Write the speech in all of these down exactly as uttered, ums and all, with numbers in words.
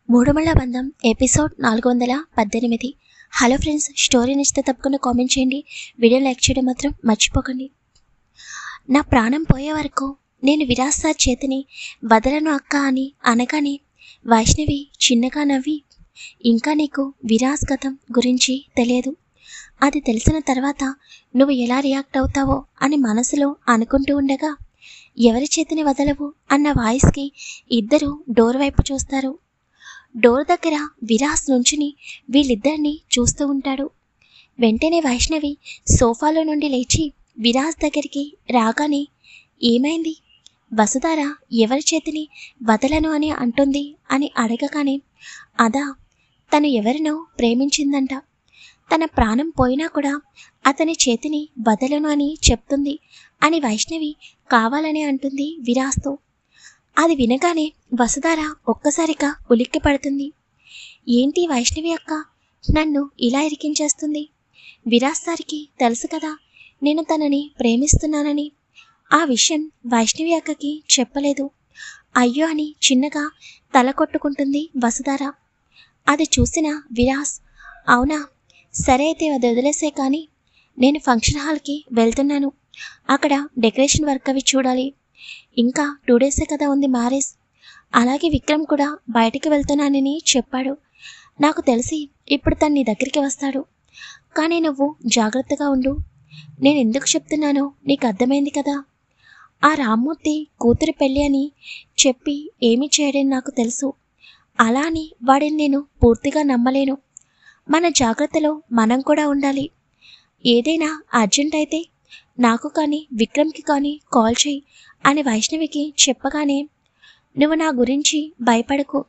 మూడుమళ్ళ బంధం ఎపిసోడ్ నాలుగు వందల పద్దెనిమిది. హలో ఫ్రెండ్స్, స్టోరీ నచ్చితే తప్పకుండా కామెంట్ చేయండి. వీడియో లైక్ చేయడం మాత్రం మర్చిపోకండి. నా ప్రాణం పోయే వరకు నేను విరాజ్ సార్ చేతిని వదలను అక్క అని అనగానే వైష్ణవి చిన్నగా నవ్వి, ఇంకా నీకు విరాజ్ గతం గురించి తెలియదు, అది తెలిసిన తర్వాత నువ్వు ఎలా రియాక్ట్ అవుతావో అని మనసులో అనుకుంటూ ఉండగా, ఎవరి చేతిని వదలవు అన్న వాయిస్కి ఇద్దరు డోర్ వైపు చూస్తారు. డోర్ దగ్గర విరాజ్ నుంచుని వీళ్ళిద్దరిని చూస్తూ ఉంటాడు. వెంటనే వైష్ణవి సోఫాలో నుండి లేచి విరాజ్ దగ్గరికి రాగానే, ఏమైంది వసుధార ఎవరి చేతిని వదలను అని అంటుంది అని అడగగానే, అదా తను ఎవరినో ప్రేమించిందంట, తన ప్రాణం పోయినా కూడా అతని చేతిని వదలను అని చెప్తుంది అని వైష్ణవి కావాలని అంటుంది విరాజ్తో. అది వినగానే వసుధార ఒక్కసారిగా ఉలిక్కి పడుతుంది. ఏంటి వైష్ణవి అక్క నన్ను ఇలా ఇరికించేస్తుంది? విరాజ్ సార్కి తెలుసు కదా నేను తనని ప్రేమిస్తున్నానని. ఆ విషయం వైష్ణవి అక్కకి చెప్పలేదు. అయ్యో అని చిన్నగా తల కొట్టుకుంటుంది వసుధార. అది చూసిన విరాజ్, అవునా సరే అయితే అది వదిలేసే, కానీ నేను ఫంక్షన్ హాల్కి వెళ్తున్నాను, అక్కడ డెకరేషన్ వర్క్ అవి చూడాలి, ఇంకా టూ డేసే కదా ఉంది మ్యారేజ్, అలాగే విక్రమ్ కూడా బయటికి వెళ్తున్నానని చెప్పాడు. నాకు తెలిసి ఇప్పుడు తను నీ దగ్గరికి వస్తాడు, కానీ నువ్వు జాగ్రత్తగా ఉండు. నేను ఎందుకు చెప్తున్నానో నీకు అర్థమైంది కదా. ఆ రామ్మూర్తి కూతురు పెళ్ళి అని చెప్పి ఏమీ చేయడని నాకు తెలుసు, అలా అని వాడిని నేను పూర్తిగా నమ్మలేను. మన జాగ్రత్తలో మనం కూడా ఉండాలి. ఏదైనా అర్జెంట్ అయితే నాకు కానీ విక్రమ్కి కానీ కాల్ చేయి అని వైష్ణవికి చెప్పగానే, నువ్వు నా గురించి భయపడకు,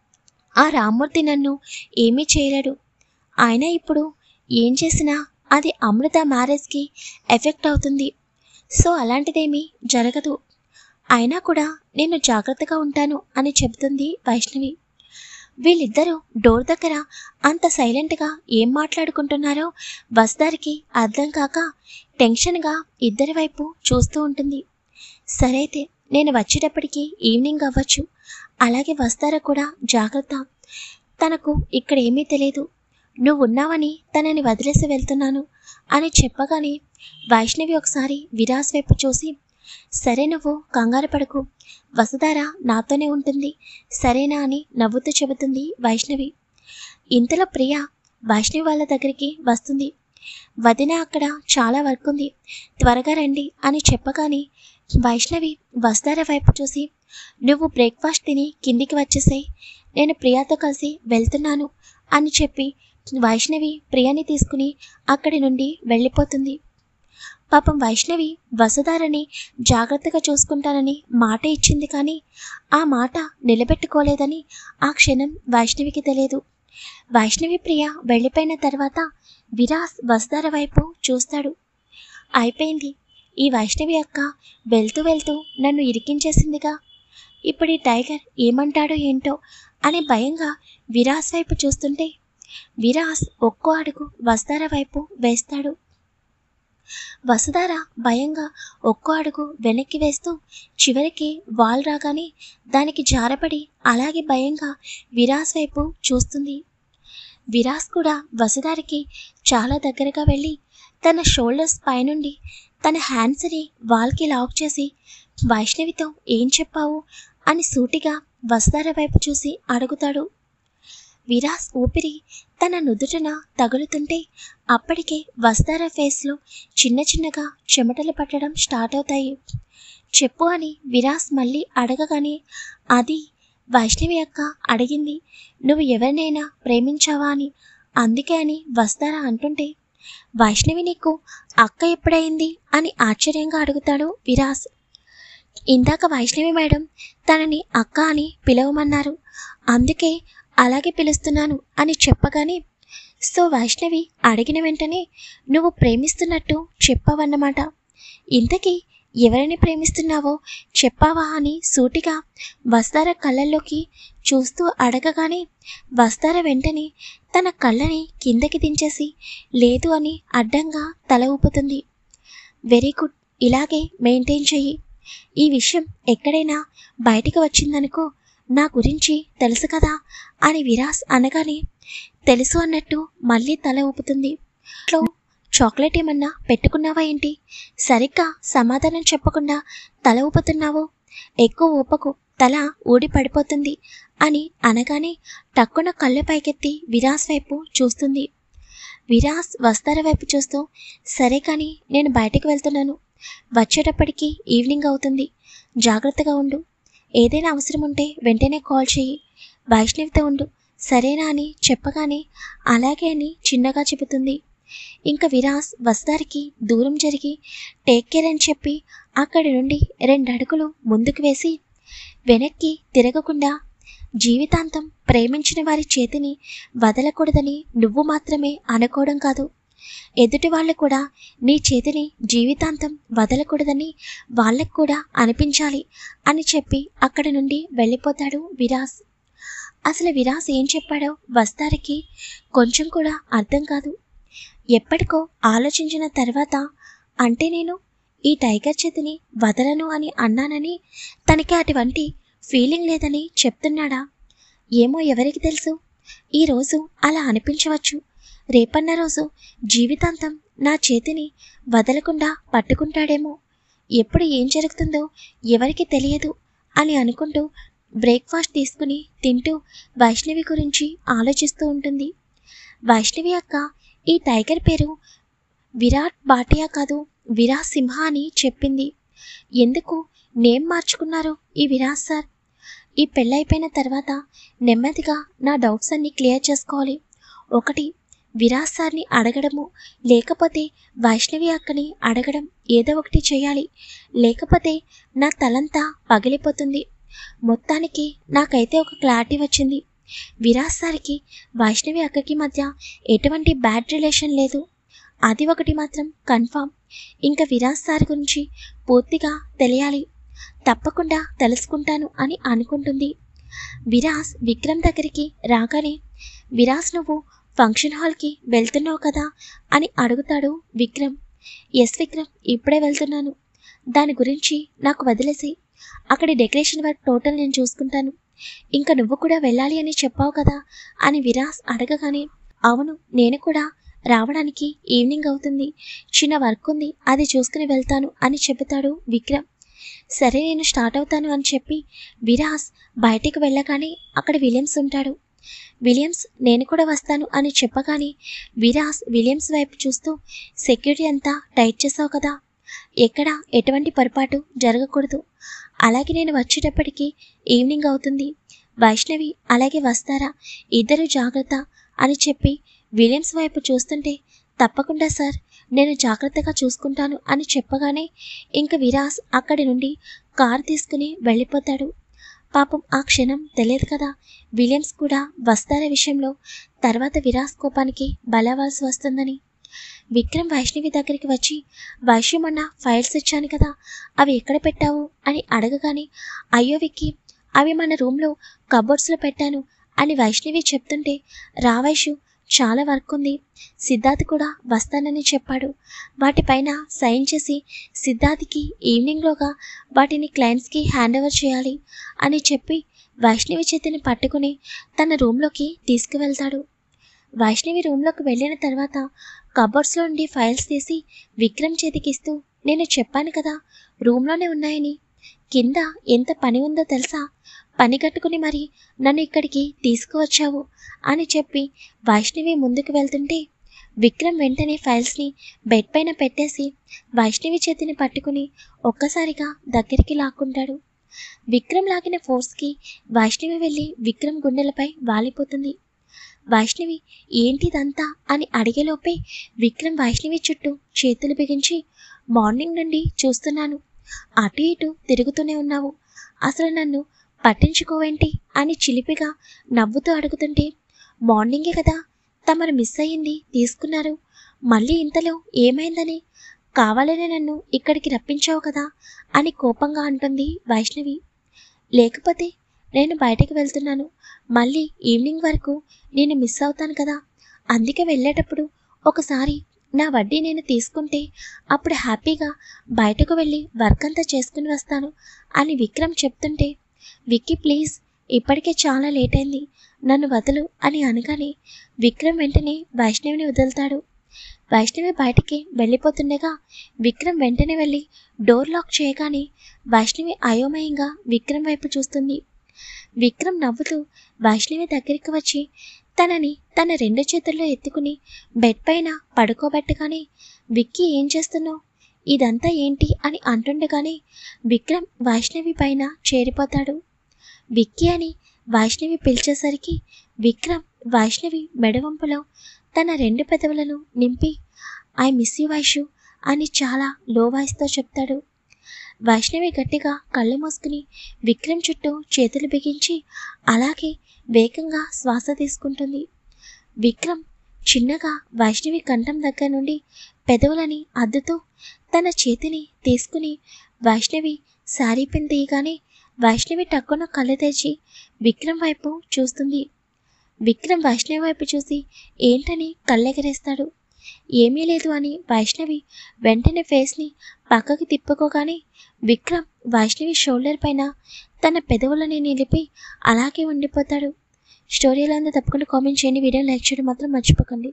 ఆ రామ్మూర్తి నన్ను ఏమీ చేయలేడు, ఆయన ఇప్పుడు ఏం చేసినా అది అమృత మ్యారేజ్కి ఎఫెక్ట్ అవుతుంది, సో అలాంటిదేమీ జరగదు, అయినా కూడా నేను జాగ్రత్తగా ఉంటాను అని చెబుతుంది వైష్ణవి. వీళ్ళిద్దరూ డోర్ దగ్గర అంత సైలెంట్గా ఏం మాట్లాడుకుంటున్నారో వసుధారికి అర్థం కాక టెన్షన్గా ఇద్దరి వైపు చూస్తూ ఉంటుంది. సరే అయితే నేను వచ్చేటప్పటికి ఈవినింగ్ అవ్వచ్చు, అలాగే వసుధార కూడా జాగ్రత్త, తనకు ఇక్కడ ఏమీ తెలియదు, నువ్వు ఉన్నావని తనని వదిలేసి వెళ్తున్నాను అని చెప్పగానే వైష్ణవి ఒకసారి విరాజ్ వైపు చూసి, సరే నువ్వు కంగారు పడకు, వసుధార నాతోనే ఉంటుంది సరేనా అని నవ్వుతూ చెబుతుంది వైష్ణవి. ఇంతలో ప్రియ వైష్ణవి వాళ్ళ దగ్గరికి వస్తుంది. వదిన అక్కడ చాలా వర్క్ ఉంది, త్వరగా రండి అని చెప్పగానే వైష్ణవి వసుధార వైపు చూసి, నువ్వు బ్రేక్ఫాస్ట్ తిని కిందికి వచ్చేసాయి, నేను ప్రియాతో కలిసి వెళ్తున్నాను అని చెప్పి వైష్ణవి ప్రియాని తీసుకుని అక్కడి నుండి వెళ్ళిపోతుంది. పాపం వైష్ణవి వసుధారని జాగ్రత్తగా చూసుకుంటానని మాట ఇచ్చింది, కానీ ఆ మాట నిలబెట్టుకోలేదని ఆ క్షణం వైష్ణవికి తెలియదు. వైష్ణవి ప్రియ వెళ్ళిపోయిన తర్వాత విరాజ్ వసుధార వైపు చూస్తాడు. అయిపోయింది, ఈ వైష్ణవి అక్క వెళ్తూ వెళ్తూ నన్ను ఇరికించేసిందిగా, ఇప్పుడు ఈ టైగర్ ఏమంటాడో ఏంటో అని భయంగా విరాజ్ వైపు చూస్తుంటే విరాజ్ ఒక్కో అడుగు వసుధార వైపు వేస్తాడు. వసుధార భయంగా ఒక్కో అడుగు వెనక్కి వేస్తూ చివరికి వాల్ రాగానే దానికి జారపడి అలాగే భయంగా విరాజ్ వైపు చూస్తుంది. విరాజ్ కూడా వసుధారకి చాలా దగ్గరగా వెళ్ళి తన షోల్డర్స్ పైనుండి తన హ్యాండ్స్ని వాల్కి లాక్ చేసి, వైష్ణవితో ఏం చెప్పావు అని సూటిగా వసుధార వైపు చూసి అడుగుతాడు. విరాజ్ ఊపిరి తన నుదుటన తగులుతుంటే అప్పటికే వసుధార ఫేస్లో చిన్న చిన్నగా చెమటలు పట్టడం స్టార్ట్ అవుతాయి. చెప్పు అని విరాజ్ మళ్ళీ అడగగానే, అది వైష్ణవి అక్క అడిగింది, నువ్వు ఎవరినైనా ప్రేమించావా అని, అందుకే అని వసుధార అంటుంటే, వైష్ణవి నీకు అక్క ఎప్పుడైంది అని ఆశ్చర్యంగా అడుగుతాడు విరాజ్. ఇందాక వైష్ణవి మేడం తనని అక్క అని పిలవమన్నారు, అందుకే అలాగే పిలుస్తున్నాను అని చెప్పగానే, సో వైష్ణవి అడిగిన వెంటనే నువ్వు ప్రేమిస్తున్నట్టు చెప్పావన్నమాట, ఇంతకీ ఎవరిని ప్రేమిస్తున్నావో చెప్పావా అని సూటిగా వసుధార కళ్ళల్లోకి చూస్తూ అడగగానే వసుధార వెంటనే తన కళ్ళని కిందకి దించేసి లేదు అని అడ్డంగా తల ఊపుతుంది. వెరీ గుడ్, ఇలాగే మెయింటైన్ చెయ్యి, ఈ విషయం ఎక్కడైనా బయటికి వచ్చిందనుకో నా గురించి తెలుసు కదా అని విరాస్ అనగానే తెలుసు అన్నట్టు మళ్ళీ తల ఊపుతుంది. ఇంట్లో చాక్లెట్ ఏమన్నా పెట్టుకున్నావా ఏంటి? సరిగ్గా సమాధానం చెప్పకుండా తల ఊపుతున్నావు. ఎక్కువ ఊపకు, తల ఊడి పడిపోతుంది అని అనగానే టక్కున కళ్ళు పైకెత్తి విరాస్ వైపు చూస్తుంది. విరాస్ వస్తార వైపు చూస్తూ సరే కానీ నేను బయటకు వెళ్తున్నాను, వచ్చేటప్పటికి ఈవినింగ్ అవుతుంది, జాగ్రత్తగా ఉండు, ఏదైనా అవసరం ఉంటే వెంటనే కాల్ చేయి, వైష్ణవితో ఉండు సరేనా అని చెప్పగానే అలాగే అని చిన్నగా చెబుతుంది. ఇంకా విరాస్ వస్తారికి దూరం జరిగి టేక్ కేర్ అని చెప్పి అక్కడి నుండి రెండు అడుగులు ముందుకు వేసి వెనక్కి తిరగకుండా జీవితాంతం ప్రేమించిన వారి చేతిని వదలకూడదని నువ్వు మాత్రమే అనుకోవడం కాదు, ఎదుటి వాళ్ళు కూడా నీ చేతిని జీవితాంతం వదలకూడదని వాళ్ళకు కూడా అనిపించాలి అని చెప్పి అక్కడి నుండి వెళ్ళిపోతాడు విరాస్. అసలు విరాస్ ఏం చెప్పాడో వస్తారికి కొంచెం కూడా అర్థం కాదు. ఎప్పటికో ఆలోచించిన తర్వాత అంటే నేను ఈ టైగర్ చేతిని వదలను అని అన్నానని తనకి అటువంటి ఫీలింగ్ లేదని చెప్తున్నాడా? ఏమో ఎవరికి తెలుసు. ఈరోజు అలా అనిపించవచ్చు, రేపన్న రోజు జీవితాంతం నా చేతిని వదలకుండా పట్టుకుంటాడేమో. ఎప్పుడు ఏం జరుగుతుందో ఎవరికి తెలియదు అని అనుకుంటూ బ్రేక్ఫాస్ట్ తీసుకుని తింటూ వైష్ణవి గురించి ఆలోచిస్తూ ఉంటుంది. వైష్ణవి అక్క ఈ టైగర్ పేరు విరాట్ భాటియా కాదు, విరాస్ సింహ అని చెప్పింది. ఎందుకు నేమ్ మార్చుకున్నారు ఈ విరాస్ సార్? ఈ పెళ్ళైపోయిన తర్వాత నెమ్మదిగా నా డౌట్స్ అన్ని క్లియర్ చేసుకోవాలి. ఒకటి విరాస్ సార్ని అడగడము, లేకపోతే వైష్ణవి అక్కని అడగడం, ఏదో ఒకటి చేయాలి, లేకపోతే నా తలంతా పగిలిపోతుంది. మొత్తానికి నాకైతే ఒక క్లారిటీ వచ్చింది. విరాస్ సార్కి వైష్ణవి అక్కకి మధ్య ఎటువంటి బ్యాడ్ రిలేషన్ లేదు, అది ఒకటి మాత్రం కన్ఫామ్. ఇంకా విరాస్ సార్ గురించి పూర్తిగా తెలియాలి, తప్పకుండా తెలుసుకుంటాను అని అనుకుంటుంది. విరాస్ విక్రమ్ దగ్గరికి రాగానే విరాస్ నువ్వు ఫంక్షన్ హాల్కి వెళ్తున్నావు కదా అని అడుగుతాడు విక్రమ్. ఎస్ విక్రమ్, ఇప్పుడే వెళ్తున్నాను, దాని గురించి నాకు వదిలేసి అక్కడి డెకరేషన్ వర్క్ టోటల్ నేను చూసుకుంటాను, ఇంకా నువ్వు కూడా వెళ్ళాలి అని చెప్పావు కదా అని విరాస్ అడగగానే అవును, నేను కూడా రావడానికి ఈవినింగ్ అవుతుంది, చిన్న వర్క్ ఉంది, అది చూసుకుని వెళ్తాను అని చెబుతాడు విక్రమ్. సరే నేను స్టార్ట్ అవుతాను అని చెప్పి విరాస్ బయటికి వెళ్ళగానే అక్కడ విలియమ్స్ ఉంటాడు. విలియమ్స్ నేను కూడా వస్తాను అని చెప్పగానే విరాస్ విలియమ్స్ వైపు చూస్తూ సెక్యూరిటీ అంతా టైట్ చేసావు కదా, ఎక్కడ ఎటువంటి పొరపాటు జరగకూడదు, అలాగే నేను వచ్చేటప్పటికి ఈవినింగ్ అవుతుంది, వైష్ణవి అలాగే వస్తారా, ఇద్దరు జాగ్రత్త అని చెప్పి విలియమ్స్ వైపు చూస్తుంటే తప్పకుండా సార్ నేను జాగ్రత్తగా చూసుకుంటాను అని చెప్పగానే ఇంక విరాస్ అక్కడి నుండి కారు తీసుకుని వెళ్ళిపోతాడు. పాపం ఆ క్షణం తెలియదు కదా విలియమ్స్ కూడా వస్తారా విషయంలో తర్వాత విరాస్ కోపానికి బలవాల్సి వస్తుందని. విక్రమ్ వైష్ణవి దగ్గరికి వచ్చి వైష్ణవి మొన్న ఫైల్స్ ఇచ్చాను కదా అవి ఎక్కడ పెట్టావు అని అడగగానే అయ్యో విక్కీ, అవి మన రూమ్లో కబోర్డ్స్లో పెట్టాను అని వైష్ణవి చెప్తుంటే రా వైషు, చాలా వర్క్ ఉంది, సిద్ధార్థ్ కూడా వస్తానని చెప్పాడు, వాటిపైన సైన్ చేసి సిద్ధార్థ్కి ఈవినింగ్లోగా వాటిని క్లయింట్స్కి హ్యాండ్ ఓవర్ చేయాలి అని చెప్పి వైష్ణవి చేతిని పట్టుకుని తన రూమ్లోకి తీసుకువెళ్తాడు. వైష్ణవి రూమ్లోకి వెళ్ళిన తర్వాత కబోర్డ్స్లో నుండి ఫైల్స్ తీసి విక్రమ్ చేతికిస్తూ నేను చెప్పాను కదా రూమ్లోనే ఉన్నాయని, కింద ఎంత పని ఉందో తెలుసా, పని కట్టుకుని మరి నన్ను ఇక్కడికి తీసుకువచ్చావు అని చెప్పి వైష్ణవి ముందుకు వెళ్తుంటే విక్రమ్ వెంటనే ఫైల్స్ని బెడ్ పైన పెట్టేసి వైష్ణవి చేతిని పట్టుకుని ఒక్కసారిగా దగ్గరికి లాక్కుంటాడు. విక్రమ్ లాగిన ఫోర్స్కి వైష్ణవి వెళ్ళి విక్రమ్ గుండెలపై వాలిపోతుంది. వైష్ణవి ఏంటిదంతా అని అడిగేలోపే విక్రమ్ వైష్ణవి చుట్టూ చేతులు బిగించి మార్నింగ్ నుండి చూస్తున్నాను, అటు ఇటు తిరుగుతూనే ఉన్నావు, అసలు నన్ను పట్టించుకోవేంటి అని చిలిపిగా నవ్వుతూ అడుగుతుంటే మార్నింగే కదా తమరు మిస్ అయ్యింది తీసుకున్నారు, మళ్ళీ ఇంతలో ఏమైందని, కావాలనే నన్ను ఇక్కడికి రప్పించావు కదా అని కోపంగా అంటుంది వైష్ణవి. లేకపోతే నేను బయటకు వెళ్తున్నాను, మళ్ళీ ఈవినింగ్ వరకు నేను మిస్ అవుతాను కదా, అందుకే వెళ్ళేటప్పుడు ఒకసారి నా వడ్డీ నేను తీసుకుంటే అప్పుడు హ్యాపీగా బయటకు వెళ్ళి వర్క్ అంతా చేసుకుని వస్తాను అని విక్రమ్ చెప్తుంటే విక్కీ ప్లీజ్ ఇప్పటికే చాలా లేట్ అయింది, నన్ను వదలు అని అనగానే విక్రమ్ వెంటనే వైష్ణవిని వదులుతాడు. వైష్ణవి బయటికి వెళ్ళిపోతుండగా విక్రమ్ వెంటనే వెళ్ళి డోర్ లాక్ చేయగానే వైష్ణవి అయోమయంగా విక్రమ్ వైపు చూస్తుంది. విక్రమ్ నవ్వుతూ వైష్ణవి దగ్గరికి వచ్చి తనని తన రెండు చేతుల్లో ఎత్తుకుని బెడ్ పైన పడుకోబెట్టగానే విక్కీ ఏం చేస్తున్నావు, ఇదంతా ఏంటి అని అంటుండగానే విక్రమ్ వైష్ణవి పైన చేరిపోతాడు. విక్కీ అని వైష్ణవి పిలిచేసరికి విక్రమ్ వైష్ణవి మెడవంపులో తన రెండు పెదవులను నింపి ఐ మిస్ యూ వైషు అని చాలా లో వాయిస్తో చెప్తాడు. వైష్ణవి గట్టిగా కళ్ళు మూసుకుని విక్రమ్ చుట్టూ చేతులు బిగించి అలాగే వేగంగా శ్వాస తీసుకుంటుంది. విక్రమ్ చిన్నగా వైష్ణవి కంఠం దగ్గర నుండి పెదవులని అద్దుతూ తన చేతిని తీసుకుని వైష్ణవి శారీ పిన్ తీయగానే వైష్ణవి టక్కున కళ్ళు తెరిచి విక్రమ్ వైపు చూస్తుంది. విక్రమ్ వైష్ణవి వైపు చూసి ఏంటని కళ్ళెగరేస్తాడు. ఏమీ లేదు అని వైష్ణవి వెంటనే ఫేస్ని పక్కకి తిప్పుకోగానే విక్రమ్ వైష్ణవి షోల్డర్ పైన తన పెదవులని నిలిపి అలాగే ఉండిపోతాడు. స్టోరీ ఎలా ఉందో తప్పకుండా కామెంట్ చేయండి. వీడియో లైక్ చేయడం మాత్రం మర్చిపోకండి.